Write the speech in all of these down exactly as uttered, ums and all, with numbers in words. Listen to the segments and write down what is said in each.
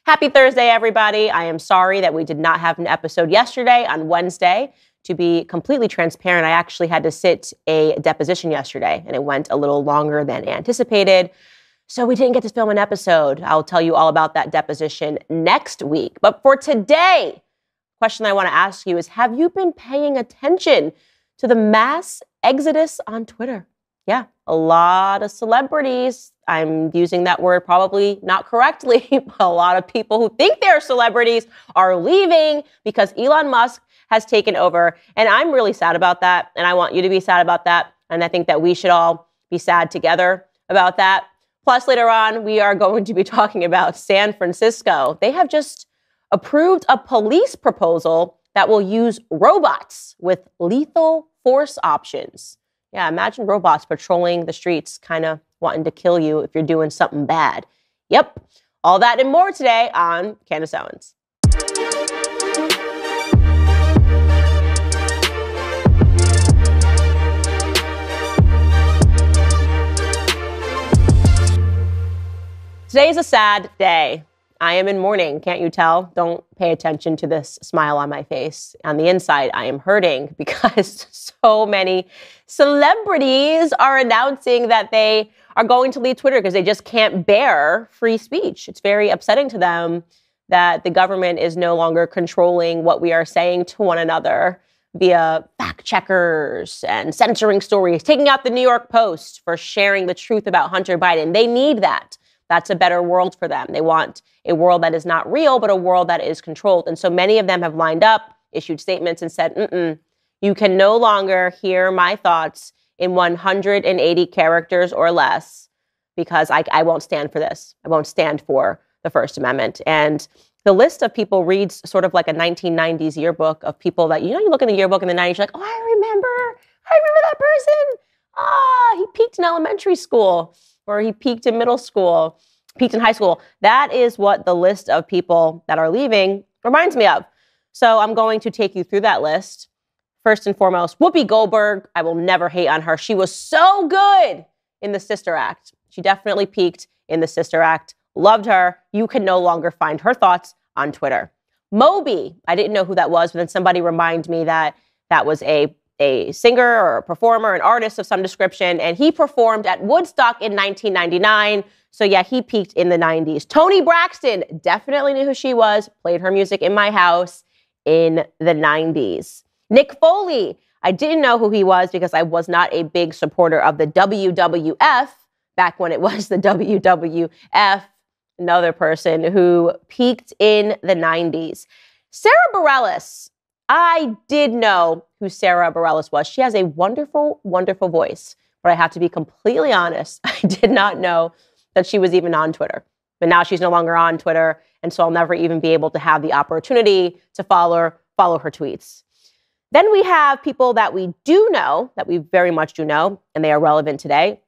Happy Thursday, everybody. I am sorry that we did not have an episode yesterday on Wednesday. To be completely transparent, I actually had to sit a deposition yesterday, and it went a little longer than anticipated. So we didn't get to film an episode. I'll tell you all about that deposition next week. But for today, the question I want to ask you is, have you been paying attention to the mass exodus on Twitter? Yeah, a lot of celebrities. I'm using that word probably not correctly. But a lot of people who think they're celebrities are leaving because Elon Musk has taken over. And I'm really sad about that. And I want you to be sad about that. And I think that we should all be sad together about that. Plus, later on, we are going to be talking about San Francisco. They have just approved a police proposal that will use robots with lethal force options. Yeah, imagine robots patrolling the streets, kind of wanting to kill you if you're doing something bad. Yep, all that and more today on Candace Owens. Today's a sad day. I am in mourning, can't you tell? Don't pay attention to this smile on my face. On the inside, I am hurting because so many celebrities are announcing that they are going to leave Twitter because they just can't bear free speech. It's very upsetting to them that the government is no longer controlling what we are saying to one another via fact checkers and censoring stories, taking out the New York Post for sharing the truth about Hunter Biden. They need that. That's a better world for them. They want a world that is not real, but a world that is controlled. And so many of them have lined up, issued statements, and said, mm-mm, you can no longer hear my thoughts in one hundred eighty characters or less because I, I won't stand for this. I won't stand for the First Amendment. And the list of people reads sort of like a nineteen nineties yearbook of people that, you know, you look in the yearbook in the nineties, you're like, oh, I remember. I remember that person. Ah, he peaked in elementary school. Or he peaked in middle school, peaked in high school. That is what the list of people that are leaving reminds me of. So I'm going to take you through that list. First and foremost, Whoopi Goldberg. I will never hate on her. She was so good in the Sister Act. She definitely peaked in the Sister Act. Loved her. You can no longer find her thoughts on Twitter. Moby. I didn't know who that was, but then somebody reminded me that that was a a singer or a performer, an artist of some description, and he performed at Woodstock in nineteen ninety-nine. So yeah, he peaked in the nineties. Toni Braxton, definitely knew who she was, played her music in my house in the nineties. Nick Foley, I didn't know who he was because I was not a big supporter of the W W F back when it was the W W F, another person who peaked in the nineties. Sara Bareilles, I did know who Sara Bareilles was. She has a wonderful, wonderful voice. But I have to be completely honest, I did not know that she was even on Twitter. But now she's no longer on Twitter, and so I'll never even be able to have the opportunity to follow, follow her tweets. Then we have people that we do know, that we very much do know, and they are relevant today.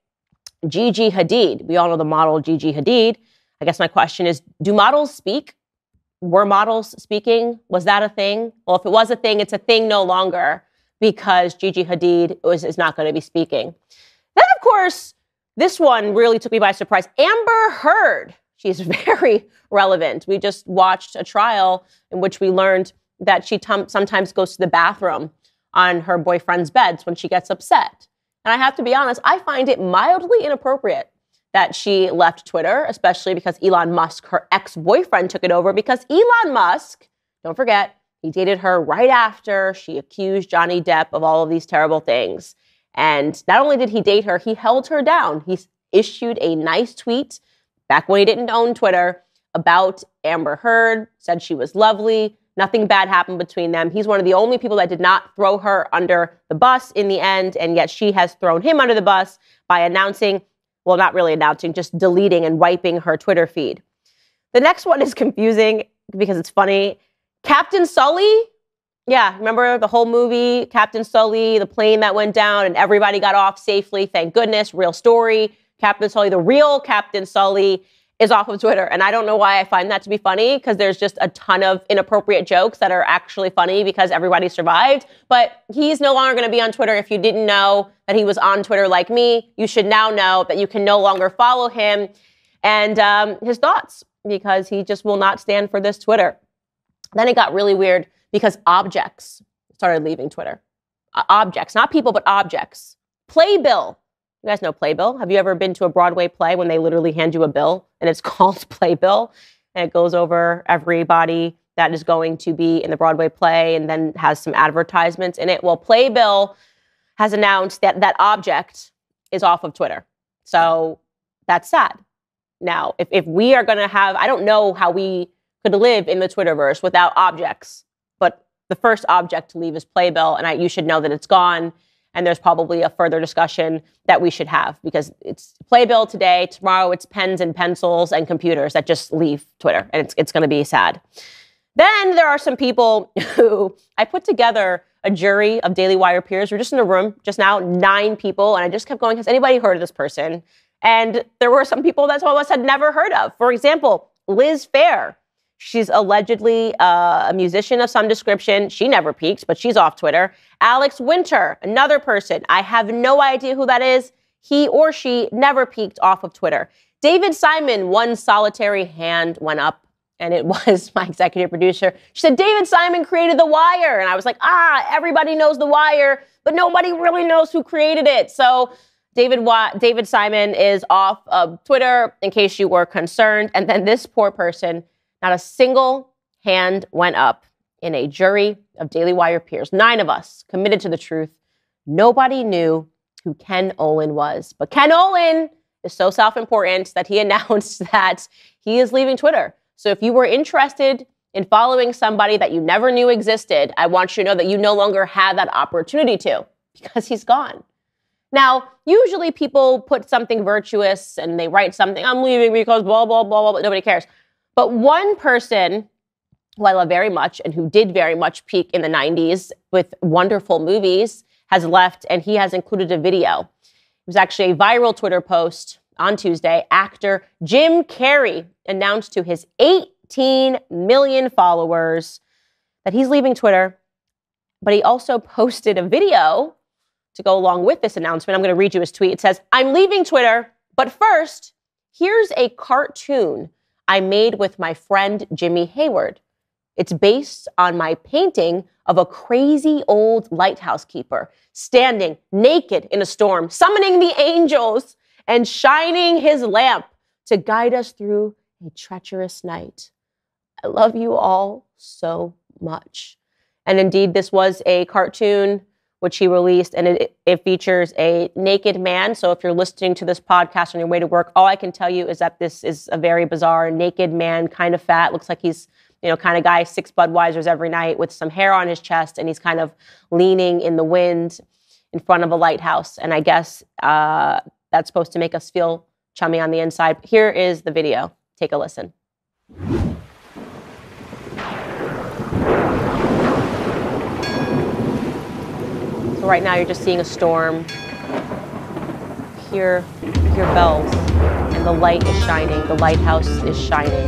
Gigi Hadid. We all know the model Gigi Hadid. I guess my question is, do models speak? Were models speaking? Was that a thing? Well, if it was a thing, it's a thing no longer because Gigi Hadid was, is not going to be speaking. Then, of course, this one really took me by surprise. Amber Heard. She's very relevant. We just watched a trial in which we learned that she t- sometimes goes to the bathroom on her boyfriend's beds when she gets upset. And I have to be honest, I find it mildly inappropriate that she left Twitter, especially because Elon Musk, her ex-boyfriend, took it over because Elon Musk, don't forget, he dated her right after she accused Johnny Depp of all of these terrible things. And not only did he date her, he held her down. He issued a nice tweet back when he didn't own Twitter about Amber Heard, said she was lovely. Nothing bad happened between them. He's one of the only people that did not throw her under the bus in the end, and yet she has thrown him under the bus by announcing Well, not really announcing, just deleting and wiping her Twitter feed. The next one is confusing because it's funny. Captain Sully? Yeah, remember the whole movie, Captain Sully, the plane that went down and everybody got off safely. Thank goodness. Real story. Captain Sully, the real Captain Sully, is off of Twitter. And I don't know why I find that to be funny, because there's just a ton of inappropriate jokes that are actually funny because everybody survived. But he's no longer going to be on Twitter. If you didn't know that he was on Twitter like me, you should now know that you can no longer follow him and um, his thoughts because he just will not stand for this Twitter. Then it got really weird because objects started leaving Twitter. Uh, objects, not people, but objects. Playbill. You guys know Playbill. Have you ever been to a Broadway play when they literally hand you a bill and it's called Playbill? And it goes over everybody that is going to be in the Broadway play and then has some advertisements in it. Well, Playbill has announced that that object is off of Twitter. So that's sad. Now, if, if we are going to have, I don't know how we could live in the Twitterverse without objects, but the first object to leave is Playbill, and I, you should know that it's gone, and there's probably a further discussion that we should have, because it's Playbill today, tomorrow it's pens and pencils and computers that just leave Twitter, and it's, it's going to be sad. Then there are some people who, I put together a jury of Daily Wire peers. We're just in a room just now, nine people, and I just kept going, has anybody heard of this person? And there were some people that some of us had never heard of. For example, Liz Phair. She's allegedly uh, a musician of some description. She never peaks, but she's off Twitter. Alex Winter, another person. I have no idea who that is. He or she never peaked off of Twitter. David Simon, one solitary hand went up, and it was my executive producer. She said, David Simon created The Wire. And I was like, ah, everybody knows The Wire, but nobody really knows who created it. So David Wa- David Simon is off of Twitter, in case you were concerned. And then this poor person, not a single hand went up in a jury of Daily Wire peers. Nine of us committed to the truth. Nobody knew who Ken Olin was. But Ken Olin is so self-important that he announced that he is leaving Twitter. So if you were interested in following somebody that you never knew existed, I want you to know that you no longer have that opportunity to, because he's gone. Now, usually people put something virtuous and they write something, I'm leaving because blah, blah, blah, blah, blah, nobody cares. But one person who I love very much and who did very much peak in the nineties with wonderful movies has left, and he has included a video. It was actually a viral Twitter post on Tuesday. Actor Jim Carrey announced to his eighteen million followers that he's leaving Twitter, but he also posted a video to go along with this announcement. I'm going to read you his tweet. It says, I'm leaving Twitter, but first, here's a cartoon I made with my friend Jimmy Hayward. It's based on my painting of a crazy old lighthouse keeper standing naked in a storm, summoning the angels and shining his lamp to guide us through a treacherous night. I love you all so much. And indeed, this was a cartoon which he released, and it, it features a naked man. So if you're listening to this podcast on your way to work, all I can tell you is that this is a very bizarre naked man, kind of fat, looks like he's, you know, kind of guy, six Budweisers every night with some hair on his chest, and he's kind of leaning in the wind in front of a lighthouse. And I guess uh, that's supposed to make us feel chummy on the inside. Here is the video. Take a listen. So right now you're just seeing a storm. Hear, hear bells, and the light is shining. The lighthouse is shining.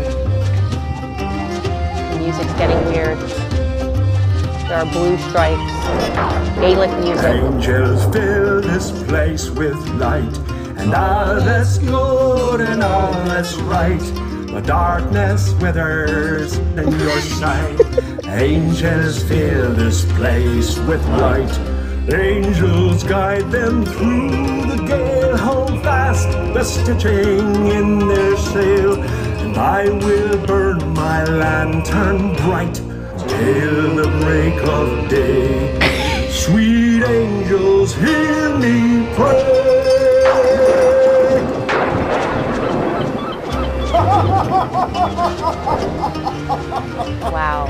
The music's getting weird. There are blue stripes, Gaelic music. Angels fill this place with light, and all that's good and all that's right. The darkness withers in your sight. Angels fill this place with light. Angels guide them through the gale. Hold fast the stitching in their sail, and I will burn my lantern bright till the break of day. Sweet angels, hear me pray. Wow.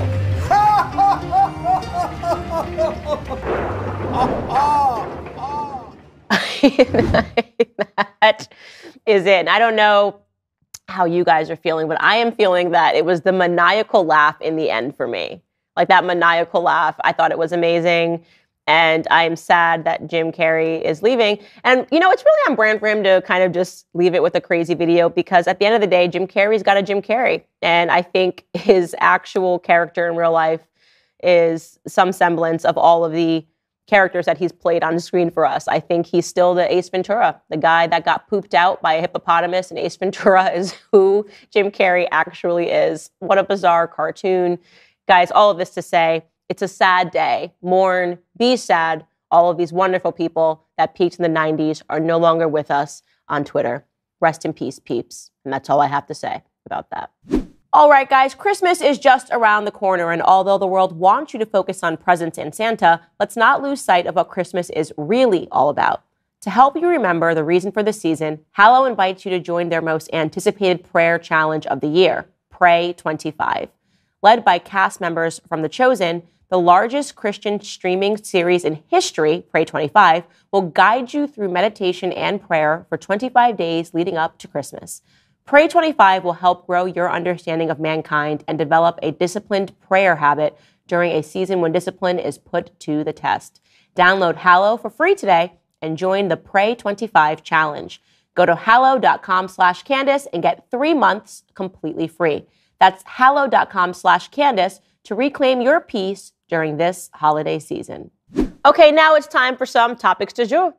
That is it. I don't know how you guys are feeling, but I am feeling that it was the maniacal laugh in the end for me. Like that maniacal laugh. I thought it was amazing. And I'm sad that Jim Carrey is leaving. And, you know, it's really on brand for him to kind of just leave it with a crazy video, because at the end of the day, Jim Carrey's got a Jim Carrey. And I think his actual character in real life is some semblance of all of the characters that he's played on screen for us. I think he's still the Ace Ventura, the guy that got pooped out by a hippopotamus, and Ace Ventura is who Jim Carrey actually is. What a bizarre cartoon. Guys, all of this to say, it's a sad day. Mourn, be sad. All of these wonderful people that peaked in the nineties are no longer with us on Twitter. Rest in peace, peeps. And that's all I have to say about that. All right, guys, Christmas is just around the corner, and although the world wants you to focus on presents and Santa, let's not lose sight of what Christmas is really all about. To help you remember the reason for the season, Hallow invites you to join their most anticipated prayer challenge of the year, Pray twenty-five. Led by cast members from The Chosen, the largest Christian streaming series in history, Pray twenty-five, will guide you through meditation and prayer for twenty-five days leading up to Christmas. Pray twenty-five will help grow your understanding of mankind and develop a disciplined prayer habit during a season when discipline is put to the test. Download Hallow for free today and join the Pray twenty-five challenge. Go to hallow.com slash Candace and get three months completely free. That's hallow.com slash Candace to reclaim your peace during this holiday season. Okay, now it's time for some topics du jour.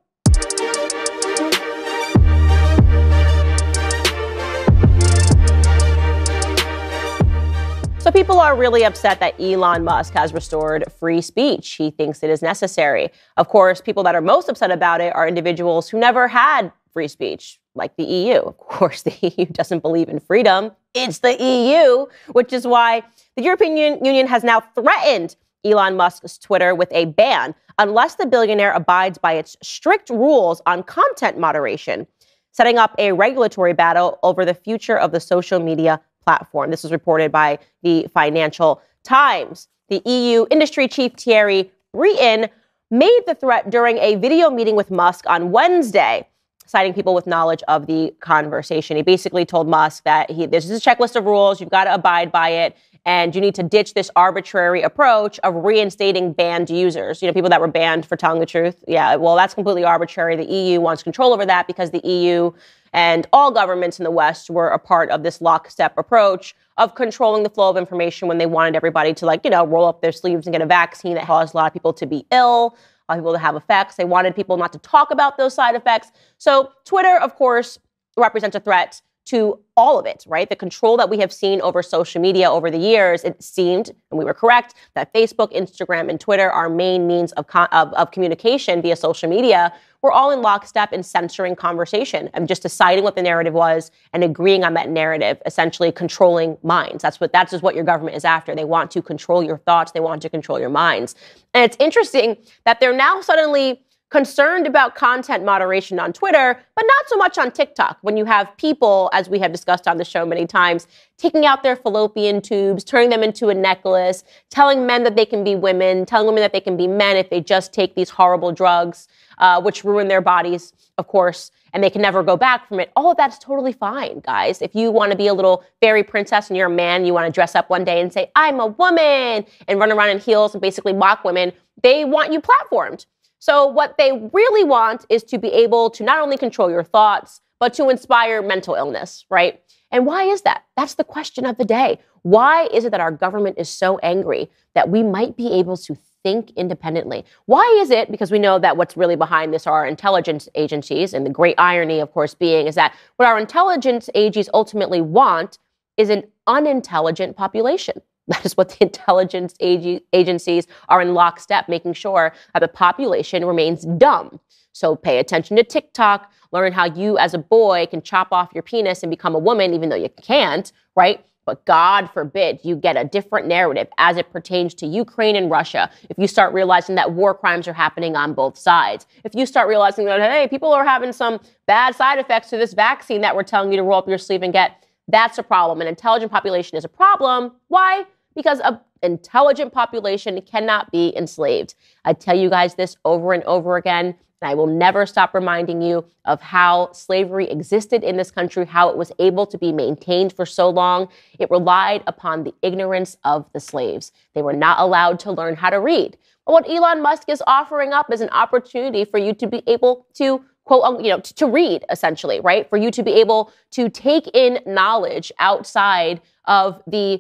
So people are really upset that Elon Musk has restored free speech. He thinks it is necessary. Of course, people that are most upset about it are individuals who never had free speech, like the E U. Of course, the E U doesn't believe in freedom. It's the E U, which is why the European Union has now threatened Elon Musk's Twitter with a ban unless the billionaire abides by its strict rules on content moderation, setting up a regulatory battle over the future of the social media platform. This was reported by the Financial Times. The E U industry chief Thierry Breton made the threat during a video meeting with Musk on Wednesday, citing people with knowledge of the conversation. He basically told Musk that he, this is a checklist of rules, you've got to abide by it, and you need to ditch this arbitrary approach of reinstating banned users. You know, people that were banned for telling the truth. Yeah, well, that's completely arbitrary. The E U wants control over that because the E U and all governments in the West were a part of this lockstep approach of controlling the flow of information when they wanted everybody to, like, you know, roll up their sleeves and get a vaccine that caused a lot of people to be ill, a lot of people to have effects. They wanted people not to talk about those side effects. So Twitter, of course, represents a threat to all of it, right? The control that we have seen over social media over the years, it seemed, and we were correct, that Facebook, Instagram, and Twitter, our main means of, con- of, of communication via social media, were all in lockstep in censoring conversation and just deciding what the narrative was and agreeing on that narrative, essentially controlling minds. That's what that's just what your government is after. They want to control your thoughts. They want to control your minds. And it's interesting that they're now suddenly concerned about content moderation on Twitter, but not so much on TikTok, when you have people, as we have discussed on the show many times, taking out their fallopian tubes, turning them into a necklace, telling men that they can be women, telling women that they can be men if they just take these horrible drugs, uh, which ruin their bodies, of course, and they can never go back from it. All of that's totally fine, guys. If you want to be a little fairy princess and you're a man, you want to dress up one day and say, I'm a woman, and run around in heels and basically mock women, they want you platformed. So what they really want is to be able to not only control your thoughts, but to inspire mental illness, right? And why is that? That's the question of the day. Why is it that our government is so angry that we might be able to think independently? Why is it? Because we know that what's really behind this are our intelligence agencies, and the great irony, of course, being is that what our intelligence agencies ultimately want is an unintelligent population. That is what the intelligence ag- agencies are in lockstep, making sure that the population remains dumb. So pay attention to TikTok, learn how you as a boy can chop off your penis and become a woman, even though you can't, right? But God forbid you get a different narrative as it pertains to Ukraine and Russia. If you start realizing that war crimes are happening on both sides, if you start realizing that, hey, people are having some bad side effects to this vaccine that we're telling you to roll up your sleeve and get, that's a problem. An intelligent population is a problem. Why? Because an intelligent population cannot be enslaved. I tell you guys this over and over again, and I will never stop reminding you of how slavery existed in this country, how it was able to be maintained for so long. It relied upon the ignorance of the slaves. They were not allowed to learn how to read. But what Elon Musk is offering up is an opportunity for you to be able to quote, you know, to, to read, essentially, right? For you to be able to take in knowledge outside of the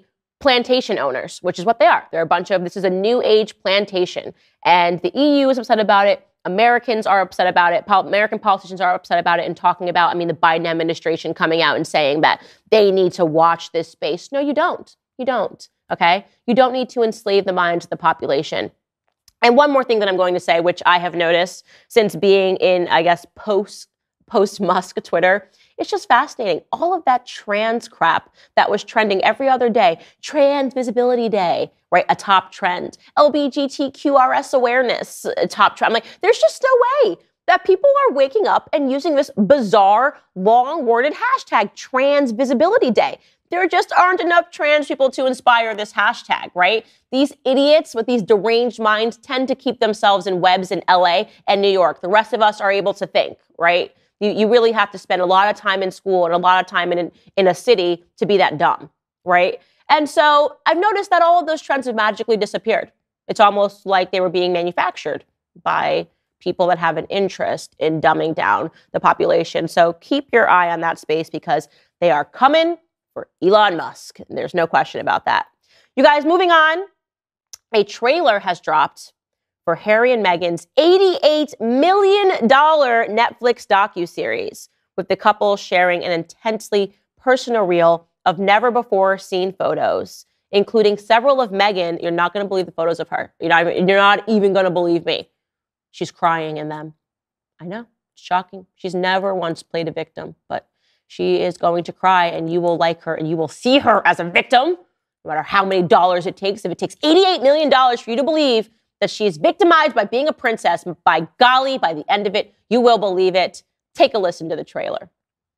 plantation owners, which is what they are. They're a bunch of, this is a new age plantation. And the E U is upset about it. Americans are upset about it. Pol- American politicians are upset about it and talking about, I mean, the Biden administration coming out and saying that they need to watch this space. No, you don't. You don't. Okay? You don't need to enslave the minds of the population. And one more thing that I'm going to say, which I have noticed since being in, I guess, post, post-Musk Twitter, it's just fascinating. All of that trans crap that was trending every other day, Trans Visibility Day, right? A top trend. L G B T Q R S awareness, a top trend. I'm like, there's just no way that people are waking up and using this bizarre, long-worded hashtag, Trans Visibility Day. There just aren't enough trans people to inspire this hashtag, right? These idiots with these deranged minds tend to keep themselves in webs in L A and New York. The rest of us are able to think, right? You, you really have to spend a lot of time in school and a lot of time in, in a city to be that dumb, right? And so I've noticed that all of those trends have magically disappeared. It's almost like they were being manufactured by people that have an interest in dumbing down the population. So keep your eye on that space because they are coming for Elon Musk. And there's no question about that. You guys, moving on, a trailer has dropped for Harry and Meghan's eighty-eight million dollars Netflix docuseries, with the couple sharing an intensely personal reel of never-before-seen photos, including several of Meghan. You're not going to believe the photos of her. You're not, even, you're not even going to believe me. She's crying in them. I know. It's shocking. She's never once played a victim, but she is going to cry, and you will like her, and you will see her as a victim, no matter how many dollars it takes. If it takes eighty-eight million dollars for you to believe that she is victimized by being a princess, by golly, by the end of it, you will believe it. Take a listen to the trailer.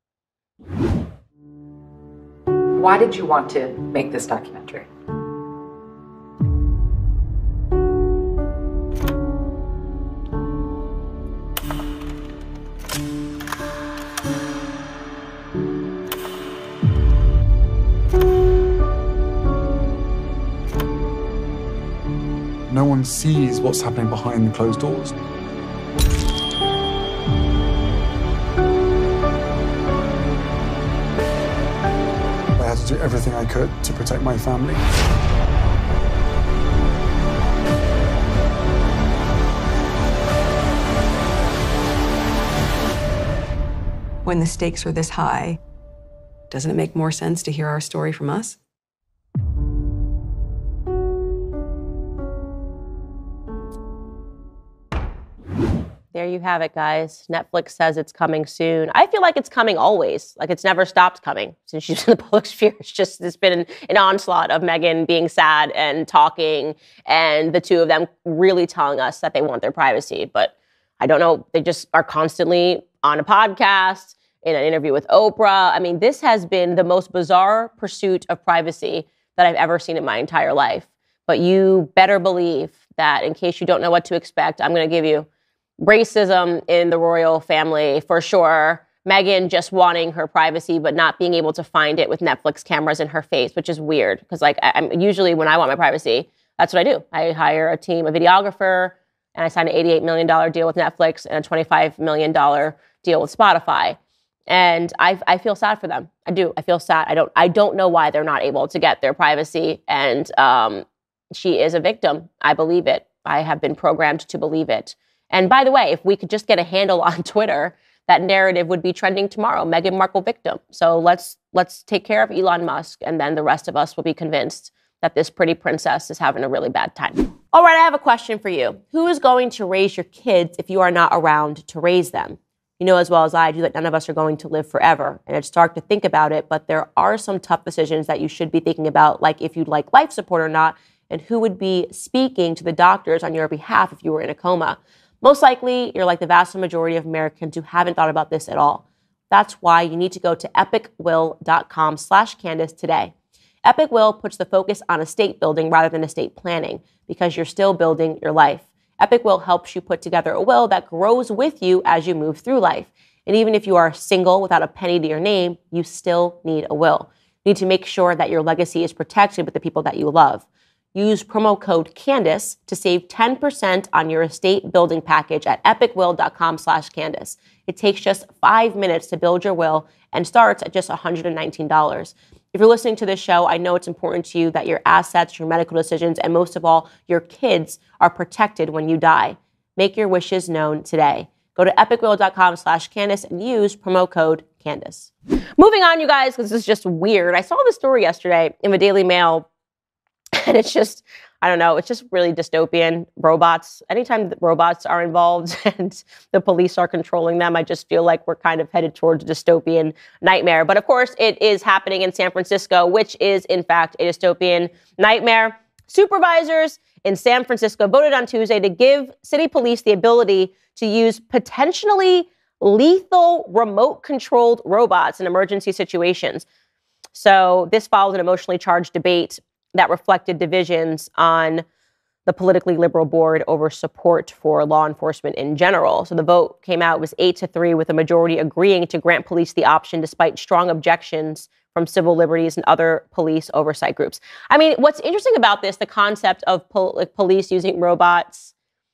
Why did you want to make this documentary? No one sees what's happening behind the closed doors. I had to do everything I could to protect my family. When the stakes are this high, doesn't it make more sense to hear our story from us? There you have it, guys. Netflix says it's coming soon. I feel like it's coming always. Like it's never stopped coming since she's in the public sphere. It's just, it's been an, an onslaught of Meghan being sad and talking, and the two of them really telling us that they want their privacy. But I don't know, they just are constantly on a podcast, in an interview with Oprah. I mean, this has been the most bizarre pursuit of privacy that I've ever seen in my entire life. But you better believe that in case you don't know what to expect, I'm going to give you racism in the royal family for sure. Meghan just wanting her privacy, but not being able to find it with Netflix cameras in her face, which is weird. Because like, I'm usually when I want my privacy, that's what I do. I hire a team, a videographer, and I sign an eighty-eight million dollars deal with Netflix and a twenty-five million dollars deal with Spotify. And I, I feel sad for them. I do. I feel sad. I don't. I don't know why they're not able to get their privacy. And um, she is a victim. I believe it. I have been programmed to believe it. And by the way, if we could just get a handle on Twitter, that narrative would be trending tomorrow. Meghan Markle victim. So let's let's take care of Elon Musk, and then the rest of us will be convinced that this pretty princess is having a really bad time. All right, I have a question for you. Who is going to raise your kids if you are not around to raise them? You know as well as I do that none of us are going to live forever. And it's dark to think about it, but there are some tough decisions that you should be thinking about, like if you'd like life support or not, and who would be speaking to the doctors on your behalf if you were in a coma. Most likely, you're like the vast majority of Americans who haven't thought about this at all. That's why you need to go to epicwill.com slash Candace today. Epic Will puts the focus on estate building rather than estate planning because you're still building your life. Epic Will helps you put together a will that grows with you as you move through life. And even if you are single without a penny to your name, you still need a will. You need to make sure that your legacy is protected with the people that you love. Use promo code Candace to save ten percent on your estate building package at epicwill.com slash Candace. It takes just five minutes to build your will and starts at just one hundred nineteen dollars. If you're listening to this show, I know it's important to you that your assets, your medical decisions, and most of all, your kids are protected when you die. Make your wishes known today. Go to epicreal.com slash Candace and use promo code Candace. Moving on, you guys, because this is just weird. I saw this story yesterday in the Daily Mail, and it's just, I don't know, it's just really dystopian. Robots, anytime robots are involved and the police are controlling them, I just feel like we're kind of headed towards a dystopian nightmare. But of course, it is happening in San Francisco, which is, in fact, a dystopian nightmare. Supervisors in San Francisco voted on Tuesday to give city police the ability to use potentially lethal remote-controlled robots in emergency situations. So this followed an emotionally charged debate that reflected divisions on the politically liberal board over support for law enforcement in general. So the vote came out, it was eight to three, with a majority agreeing to grant police the option despite strong objections from civil liberties and other police oversight groups. I mean, what's interesting about this, the concept of pol- like police using robots,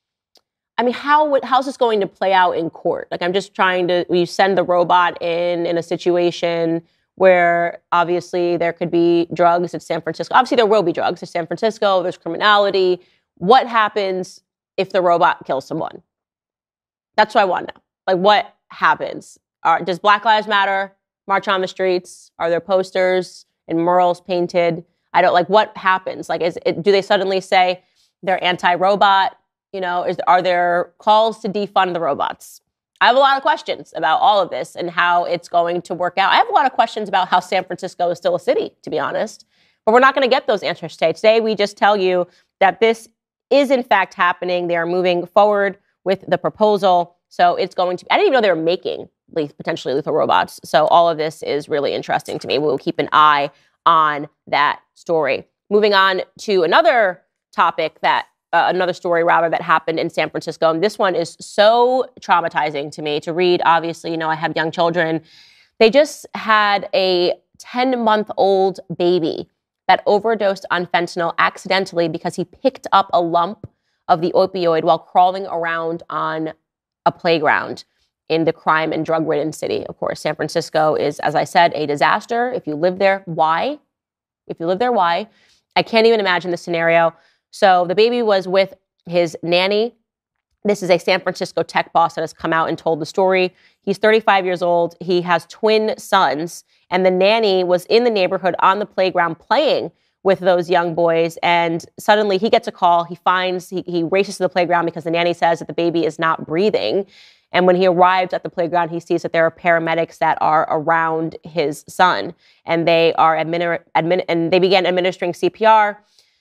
I mean, how would, how's this going to play out in court? Like, I'm just trying to, you send the robot in, in a situation where obviously there could be drugs at San Francisco. Obviously, there will be drugs at San Francisco. There's criminality. What happens if the robot kills someone? That's what I want to know. Like, what happens? Are, does Black Lives Matter march on the streets? Are there posters and murals painted? I don't, like, what happens? Like, is it, do they suddenly say they're anti-robot? You know, is, are there calls to defund the robots? I have a lot of questions about all of this and how it's going to work out. I have a lot of questions about how San Francisco is still a city, to be honest. But we're not going to get those answers today. Today, we just tell you that this is, in fact, happening. They are moving forward with the proposal. So it's going to, I didn't even know they were making potentially lethal robots. So all of this is really interesting to me. We'll keep an eye on that story. Moving on to another topic that Uh, another story, rather, that happened in San Francisco. And this one is so traumatizing to me to read. Obviously, you know, I have young children. They just had a ten-month-old baby that overdosed on fentanyl accidentally because he picked up a lump of the opioid while crawling around on a playground in the crime and drug-ridden city. Of course, San Francisco is, as I said, a disaster. If you live there, why? If you live there, why? I can't even imagine the scenario. So the baby was with his nanny. This is a San Francisco tech boss that has come out and told the story. He's thirty-five years old. He has twin sons. And the nanny was in the neighborhood on the playground playing with those young boys. And suddenly he gets a call. He finds, he, he races to the playground because the nanny says that the baby is not breathing. And when he arrives at the playground, he sees that there are paramedics that are around his son. And they are admin, admin, and they began administering C P R.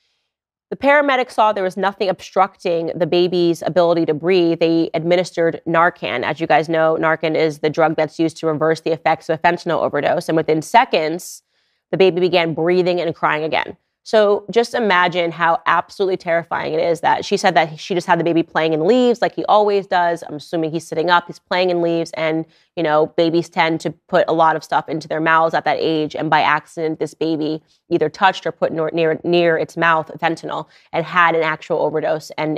The paramedics saw there was nothing obstructing the baby's ability to breathe. They administered Narcan. As you guys know, Narcan is the drug that's used to reverse the effects of a fentanyl overdose. And within seconds, the baby began breathing and crying again. So just imagine how absolutely terrifying it is that she said that she just had the baby playing in leaves like he always does. I'm assuming he's sitting up, he's playing in leaves. And, you know, babies tend to put a lot of stuff into their mouths at that age. And by accident, this baby either touched or put near, near, near its mouth fentanyl and had an actual overdose. And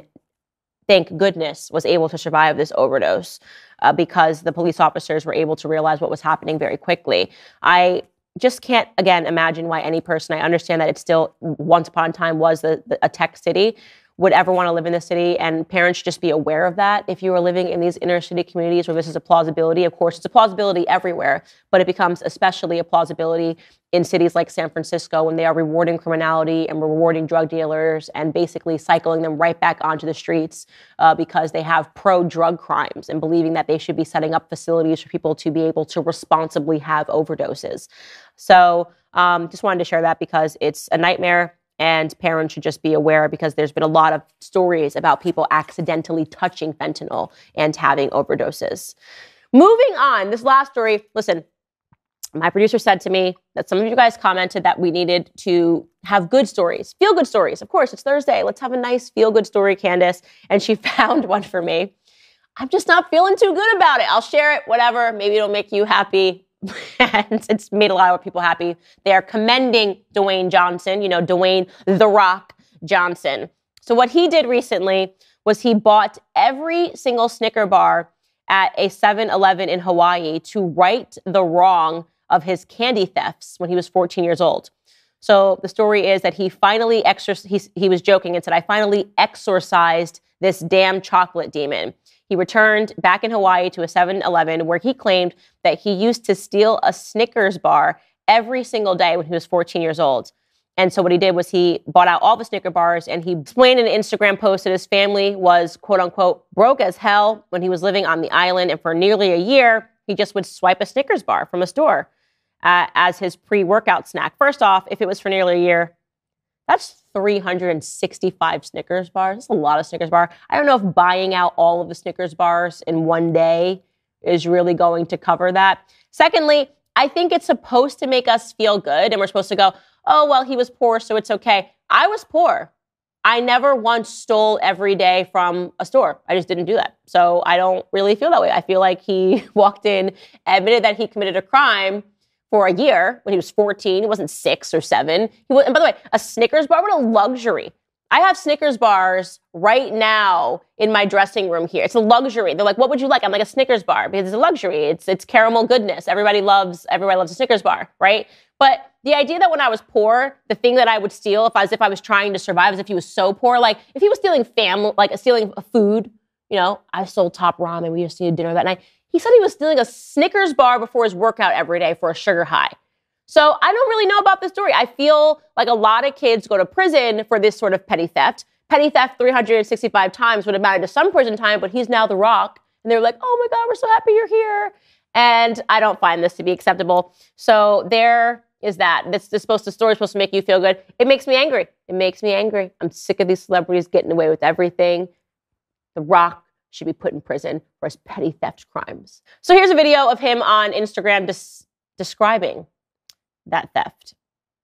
thank goodness was able to survive this overdose uh, because the police officers were able to realize what was happening very quickly. I just can't, again, imagine why any person, I understand that it still, once upon a time, was the, the, a tech city, would ever want to live in the city. And parents should just be aware of that. If you are living in these inner city communities where this is a plausibility, of course, it's a plausibility everywhere, but it becomes especially a plausibility in cities like San Francisco when they are rewarding criminality and rewarding drug dealers and basically cycling them right back onto the streets uh, because they have pro-drug crimes and believing that they should be setting up facilities for people to be able to responsibly have overdoses. So um, just wanted to share that because it's a nightmare and parents should just be aware because there's been a lot of stories about people accidentally touching fentanyl and having overdoses. Moving on, this last story, listen, my producer said to me that some of you guys commented that we needed to have good stories, feel-good stories. Of course, it's Thursday. Let's have a nice feel-good story, Candace. And she found one for me. I'm just not feeling too good about it. I'll share it, whatever. Maybe it'll make you happy. And it's made a lot of people happy. They are commending Dwayne Johnson, you know, Dwayne The Rock Johnson. So what he did recently was he bought every single Snicker bar at a seven eleven in Hawaii to right the wrong of his candy thefts when he was fourteen years old. So the story is that he finally exorc- he, he was joking and said, "I finally exorcised this damn chocolate demon." He returned back in Hawaii to a seven eleven where he claimed that he used to steal a Snickers bar every single day when he was fourteen years old. And so what he did was he bought out all the Snicker bars, and he explained in an Instagram post that his family was, quote unquote, broke as hell when he was living on the island. And for nearly a year, he just would swipe a Snickers bar from a store uh, as his pre-workout snack. First off, if it was for nearly a year, that's three hundred sixty-five Snickers bars. That's a lot of Snickers bar. I don't know if buying out all of the Snickers bars in one day is really going to cover that. Secondly, I think it's supposed to make us feel good, and we're supposed to go, oh, well, he was poor, so it's okay. I was poor. I never once stole every day from a store. I just didn't do that. So I don't really feel that way. I feel like he walked in, admitted that he committed a crime for a year when he was fourteen. It wasn't six or seven. He was, and by the way, a Snickers bar, what a luxury. I have Snickers bars right now in my dressing room here. It's a luxury. They're like, what would you like? I'm like, a Snickers bar, because it's a luxury. It's it's caramel goodness. Everybody loves, everybody loves a Snickers bar, right? But the idea that when I was poor, the thing that I would steal, if I was if I was trying to survive, as if he was so poor, like if he was stealing family, like stealing food, you know, I sold Top Ramen. We just needed dinner that night. He said he was stealing a Snickers bar before his workout every day for a sugar high. So I don't really know about this story. I feel like a lot of kids go to prison for this sort of petty theft. Petty theft three hundred sixty-five times would have mattered to some prison time, but he's now The Rock. And they're like, oh my God, we're so happy you're here. And I don't find this to be acceptable. So there is that. This is supposed to, story is supposed to make you feel good. It makes me angry. It makes me angry. I'm sick of these celebrities getting away with everything. The Rock should be put in prison for his petty theft crimes. So here's a video of him on Instagram des- describing that theft.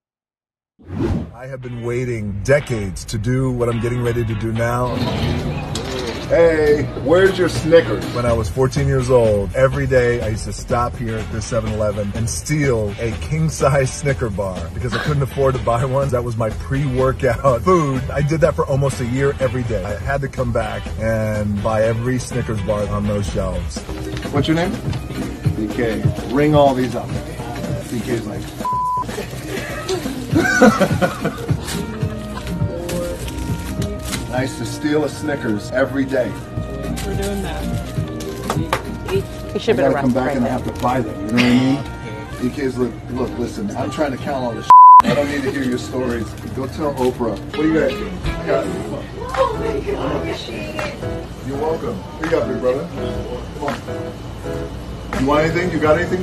I have been waiting decades to do what I'm getting ready to do now. Hey, where's your Snickers? When I was fourteen years old, every day I used to stop here at this seven eleven and steal a king-size Snicker bar because I couldn't afford to buy one. That was my pre-workout food. I did that for almost a year every day. I had to come back and buy every Snickers bar on those shelves. What's your name? D K. Ring all these up. D K's like... I used to steal a Snickers every day. Thanks for doing that. He should I have been gotta come arrested. back Right and there. have to buy them, you know what I mean? D K's look, look, listen, I'm trying to count all this I don't need to hear your stories. Go tell Oprah. What do you guys do? I got it. Oh my gosh. You're welcome. Here you go, big brother. Come on. You want anything? You got anything?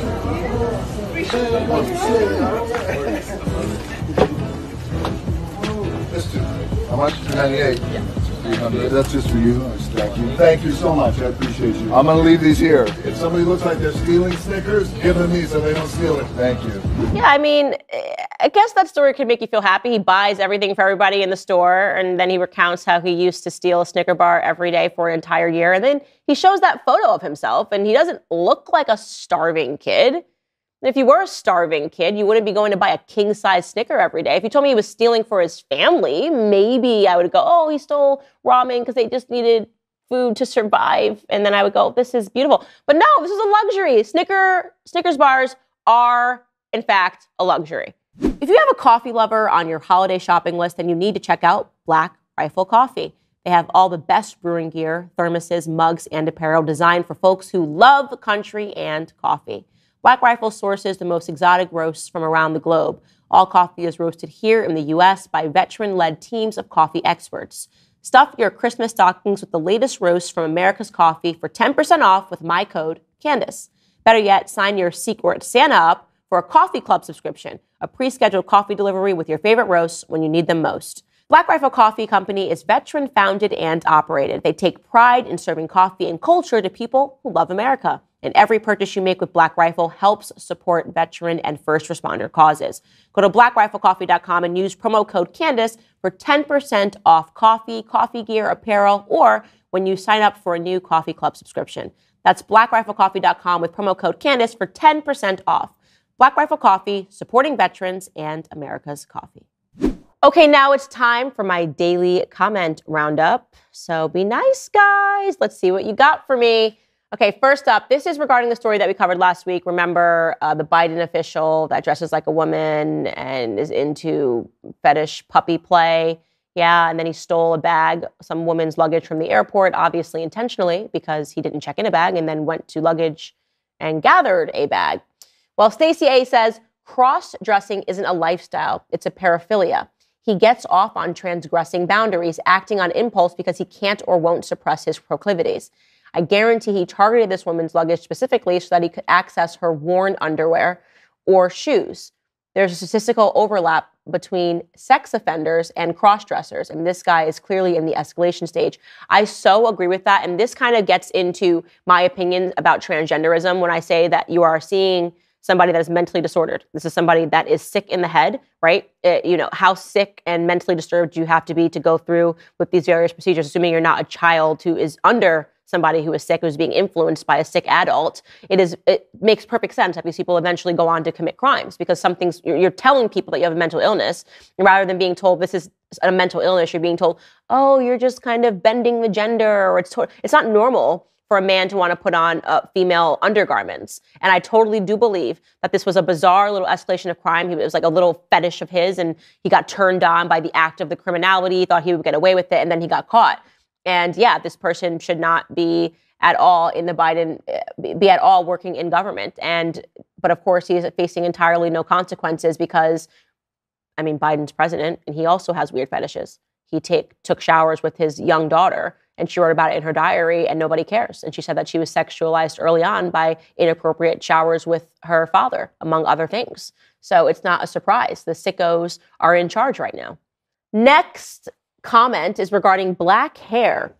This two. How much? two ninety-eight. Yeah. three hundred. That's just for you. Thank you. Thank you so much. I appreciate you. I'm gonna leave these here. If somebody looks like they're stealing Snickers, give them these so they don't steal it. Thank you. Yeah, I mean, I guess that story could make you feel happy. He buys everything for everybody in the store, and then he recounts how he used to steal a Snicker bar every day for an entire year. And then he shows that photo of himself, and he doesn't look like a starving kid. If you were a starving kid, you wouldn't be going to buy a king-size Snicker every day. If you told me he was stealing for his family, maybe I would go, oh, he stole ramen because they just needed food to survive. And then I would go, this is beautiful. But no, this is a luxury. Snicker, Snickers bars are, in fact, a luxury. If you have a coffee lover on your holiday shopping list, then you need to check out Black Rifle Coffee. They have all the best brewing gear, thermoses, mugs, and apparel designed for folks who love country and coffee. Black Rifle sources the most exotic roasts from around the globe. All coffee is roasted here in the U S by veteran-led teams of coffee experts. Stuff your Christmas stockings with the latest roasts from America's coffee for ten percent off with my code, Candace. Better yet, sign your Secret Santa up for a coffee club subscription, a pre-scheduled coffee delivery with your favorite roasts when you need them most. Black Rifle Coffee Company is veteran-founded and operated. They take pride in serving coffee and culture to people who love America. And every purchase you make with Black Rifle helps support veteran and first responder causes. Go to black rifle coffee dot com and use promo code Candace for ten percent off coffee, coffee gear, apparel, or when you sign up for a new coffee club subscription. That's black rifle coffee dot com with promo code Candace for ten percent off. Black Rifle Coffee, supporting veterans and America's coffee. Okay, now it's time for my daily comment roundup. So be nice, guys. Let's see what you got for me. Okay, first up, this is regarding the story that we covered last week. Remember uh, the Biden official that dresses like a woman and is into fetish puppy play? Yeah, and then he stole a bag, some woman's luggage from the airport, obviously intentionally because he didn't check in a bag, and then went to luggage and gathered a bag. Well, Stacey A says cross-dressing isn't a lifestyle, it's a paraphilia. He gets off on transgressing boundaries, acting on impulse because he can't or won't suppress his proclivities. I guarantee he targeted this woman's luggage specifically so that he could access her worn underwear or shoes. There's a statistical overlap between sex offenders and cross-dressers. I mean, this guy is clearly in the escalation stage. I so agree with that. And this kind of gets into my opinion about transgenderism when I say that you are seeing somebody that is mentally disordered. This is somebody that is sick in the head, right? It, you know, how sick and mentally disturbed do you have to be to go through with these various procedures, assuming you're not a child who is under somebody who is sick, who's being influenced by a sick adult. It is. It makes perfect sense that these people eventually go on to commit crimes because something's, you're, you're telling people that you have a mental illness, rather than being told this is a mental illness, you're being told, oh, you're just kind of bending the gender, or it's, to- it's not normal for a man to want to put on uh, female undergarments. And I totally do believe that this was a bizarre little escalation of crime. It was like a little fetish of his, and he got turned on by the act of the criminality, thought he would get away with it, and then he got caught. And yeah, this person should not be at all in the Biden, be at all working in government. And, but of course, he is facing entirely no consequences because, I mean, Biden's president, and he also has weird fetishes. He take, took showers with his young daughter, and she wrote about it in her diary, and nobody cares. And she said that she was sexualized early on by inappropriate showers with her father, among other things. So it's not a surprise. The sickos are in charge right now. Next comment is regarding black hair.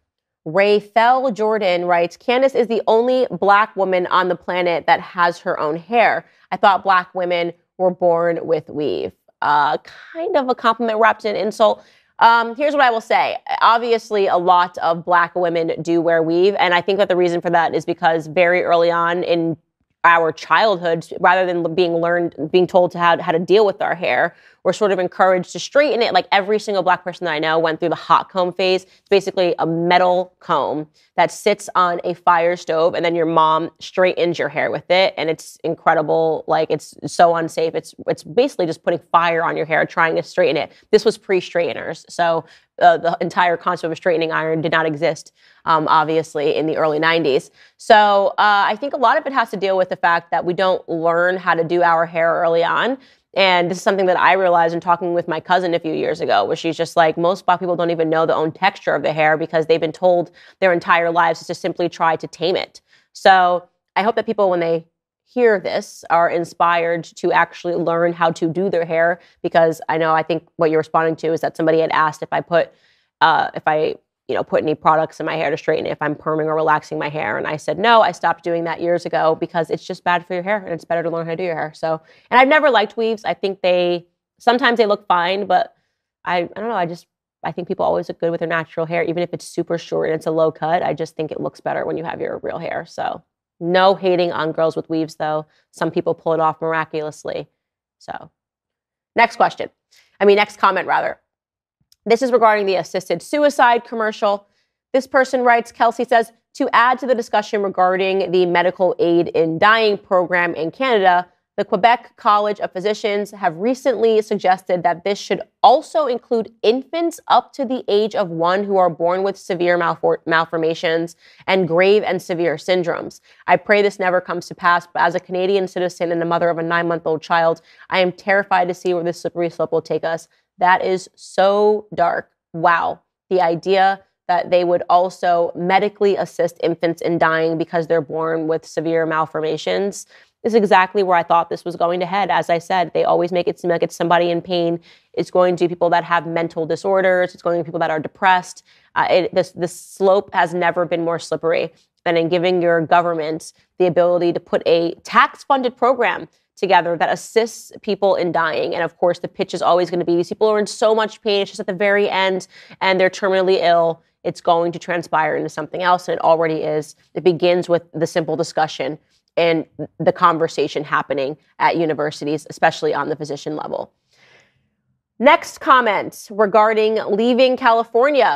Rayfel Jordan writes, Candace is the only black woman on the planet that has her own hair. I thought black women were born with weave. Uh, kind of a compliment wrapped in insult. Um, here's what I will say. Obviously, a lot of black women do wear weave. And I think that the reason for that is because very early on in our childhood, rather than being learned, being told to how, how to deal with our hair, we're sort of encouraged to straighten it. Like every single black person that I know went through the hot comb phase. It's basically a metal comb that sits on a fire stove, and then your mom straightens your hair with it. And it's incredible. Like, it's so unsafe. It's it's basically just putting fire on your hair, trying to straighten it. This was pre-straighteners. So uh, the entire concept of a straightening iron did not exist, um, obviously, in the early nineties. So uh, I think a lot of it has to deal with the fact that we don't learn how to do our hair early on. And this is something that I realized in talking with my cousin a few years ago, where she's just like, most black people don't even know the own texture of the hair because they've been told their entire lives to simply try to tame it. So I hope that people, when they hear this, are inspired to actually learn how to do their hair, because I know, I think what you're responding to is that somebody had asked if I put, uh, if I, you know, put any products in my hair to straighten it, if I'm perming or relaxing my hair. And I said, no, I stopped doing that years ago because it's just bad for your hair and it's better to learn how to do your hair. So, and I've never liked weaves. I think they, sometimes they look fine, but I, I don't know. I just, I think people always look good with their natural hair, even if it's super short and it's a low cut. I just think it looks better when you have your real hair. So no hating on girls with weaves though. Some people pull it off miraculously. So next question. I mean, next comment rather. This is regarding the assisted suicide commercial. This person writes, Kelsey says, to add to the discussion regarding the medical aid in dying program in Canada, the Quebec College of Physicians have recently suggested that this should also include infants up to the age of one who are born with severe malfor- malformations and grave and severe syndromes. I pray this never comes to pass, but as a Canadian citizen and a mother of a nine-month-old child, I am terrified to see where this slippery slope will take us. That is so dark. Wow. The idea that they would also medically assist infants in dying because they're born with severe malformations is exactly where I thought this was going to head. As I said, they always make it seem like it's somebody in pain. It's going to be people that have mental disorders. It's going to be people that are depressed. Uh, it, this, this slope has never been more slippery than in giving your government the ability to put a tax-funded program together that assists people in dying. And of course, the pitch is always going to be these people are in so much pain. It's just at the very end and they're terminally ill. It's going to transpire into something else. And it already is. It begins with the simple discussion and the conversation happening at universities, especially on the physician level. Next comment regarding leaving California.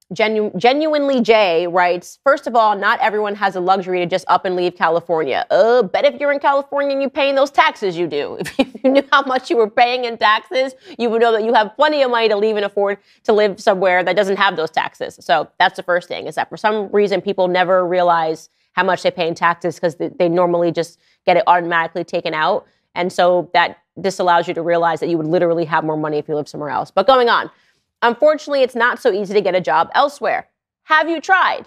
Genu- Genuinely Jay writes, first of all, not everyone has the luxury to just up and leave California. Uh, bet if you're in California and you're paying those taxes you do. If you knew how much you were paying in taxes, you would know that you have plenty of money to leave and afford to live somewhere that doesn't have those taxes. So that's the first thing, is that for some reason people never realize how much they pay in taxes because they, they normally just get it automatically taken out. And so that this allows you to realize that you would literally have more money if you lived somewhere else. But going on. Unfortunately, it's not so easy to get a job elsewhere. Have you tried?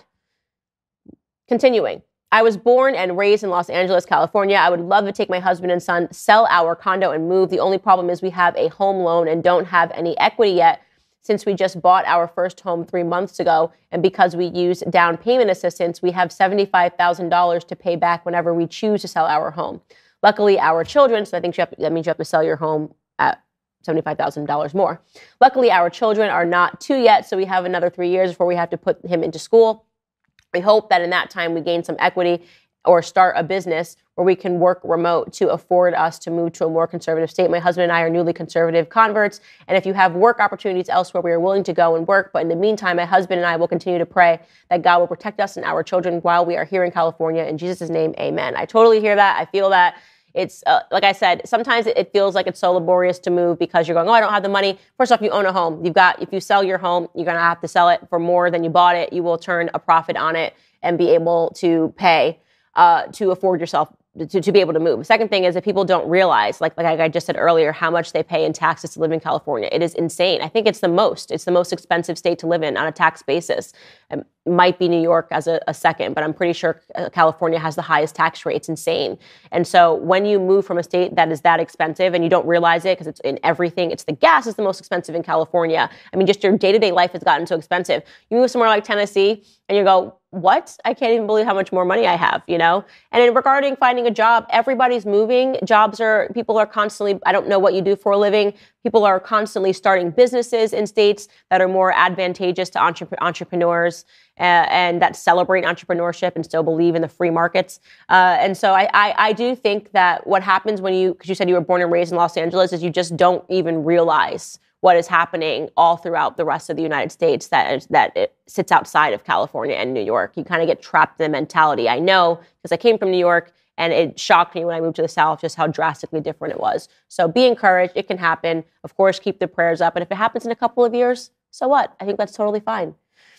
Continuing. I was born and raised in Los Angeles, California. I would love to take my husband and son, sell our condo and move. The only problem is we have a home loan and don't have any equity yet since we just bought our first home three months ago. And because we use down payment assistance, we have seventy-five thousand dollars to pay back whenever we choose to sell our home. Luckily, our children, so I think you have to, that means you have to sell your home at seventy-five thousand dollars more. Luckily, our children are not two yet, so we have another three years before we have to put him into school. We hope that in that time we gain some equity or start a business where we can work remote to afford us to move to a more conservative state. My husband and I are newly conservative converts, and if you have work opportunities elsewhere, we are willing to go and work. But in the meantime, my husband and I will continue to pray that God will protect us and our children while we are here in California. In Jesus' name, amen. I totally hear that. I feel that. It's, uh, like I said, sometimes it feels like it's so laborious to move because you're going, oh, I don't have the money. First off, you own a home. You've got, if you sell your home, you're going to have to sell it for more than you bought it. You will turn a profit on it and be able to pay uh, to afford yourself to, to be able to move. The second thing is that people don't realize, like, like I just said earlier, how much they pay in taxes to live in California. It is insane. I think it's the most. It's the most expensive state to live in on a tax basis. It might be New York as a, a second, but I'm pretty sure California has the highest tax rate. It's insane. And so when you move from a state that is that expensive and you don't realize it because it's in everything, it's the gas is the most expensive in California. I mean, just your day-to-day life has gotten so expensive. You move somewhere like Tennessee and you go, what? I can't even believe how much more money I have, you know? And in regarding finding a job, everybody's moving. Jobs are, people are constantly, I don't know what you do for a living. People are constantly starting businesses in states that are more advantageous to entre- entrepreneurs uh, and that celebrate entrepreneurship and still believe in the free markets. Uh, and so I, I, I do think that what happens when you, because you said you were born and raised in Los Angeles, is you just don't even realize what is happening all throughout the rest of the United States that is, that it sits outside of California and New York. You kind of get trapped in the mentality. I know because I came from New York and it shocked me when I moved to the South just how drastically different it was. So be encouraged. It can happen. Of course, keep the prayers up. And if it happens in a couple of years, so what? I think that's totally fine.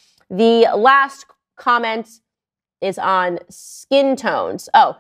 The last comment is on skin tones. Oh,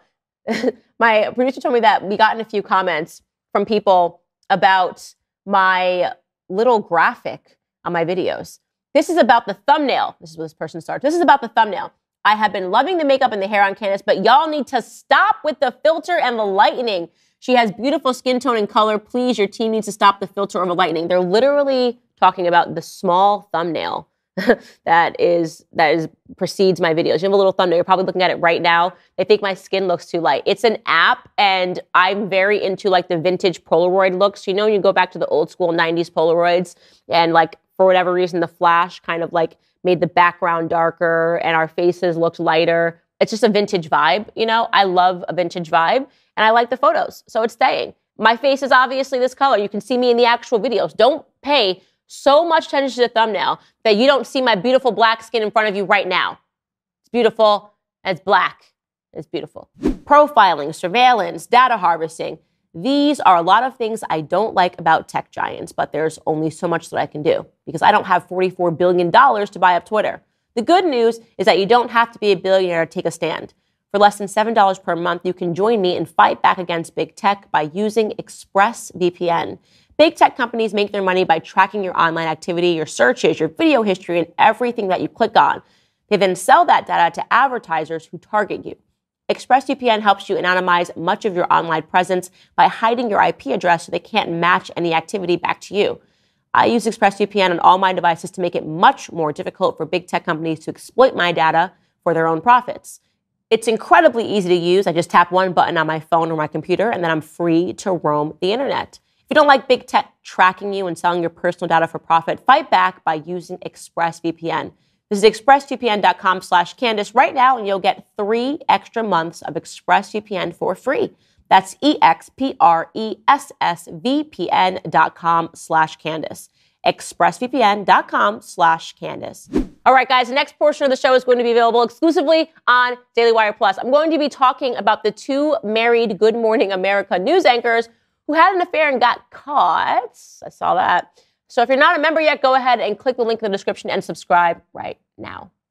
my producer told me that we gotten a few comments from people about my little graphic on my videos. This is about the thumbnail. This is what this person starts. This is about the thumbnail. I have been loving the makeup and the hair on Candace, but y'all need to stop with the filter and the lightening. She has beautiful skin tone and color. Please, your team needs to stop the filter or the lightening. They're literally talking about the small thumbnail that is that is precedes my videos. You have a little thumbnail. You're probably looking at it right now. They think my skin looks too light. It's an app, and I'm very into like the vintage Polaroid looks. You know, you go back to the old school nineties Polaroids, and like for whatever reason, the flash kind of like made the background darker, and our faces looked lighter. It's just a vintage vibe. You know, I love a vintage vibe, and I like the photos, so it's staying. My face is obviously this color. You can see me in the actual videos. Don't pay so much attention to the thumbnail that you don't see my beautiful black skin in front of you right now. It's beautiful, and it's black, and it's beautiful. Profiling, surveillance, data harvesting. These are a lot of things I don't like about tech giants, but there's only so much that I can do because I don't have forty-four billion dollars to buy up Twitter. The good news is that you don't have to be a billionaire to take a stand. For less than seven dollars per month, you can join me and fight back against big tech by using ExpressVPN. Big tech companies make their money by tracking your online activity, your searches, your video history, and everything that you click on. They then sell that data to advertisers who target you. ExpressVPN helps you anonymize much of your online presence by hiding your I P address so they can't match any activity back to you. I use ExpressVPN on all my devices to make it much more difficult for big tech companies to exploit my data for their own profits. It's incredibly easy to use. I just tap one button on my phone or my computer, and then I'm free to roam the internet. If you don't like big tech tracking you and selling your personal data for profit, fight back by using ExpressVPN. Visit expressvpn.com slash Candace right now, and you'll get three extra months of ExpressVPN for free. That's E-X-P-R-E-S-S-V-P-N dot com slash Candace. ExpressVPN.com slash Candace. All right, guys, the next portion of the show is going to be available exclusively on Daily Wire Plus. I'm going to be talking about the two married Good Morning America news anchors who had an affair and got caught. I saw that. So if you're not a member yet, go ahead and click the link in the description and subscribe right now.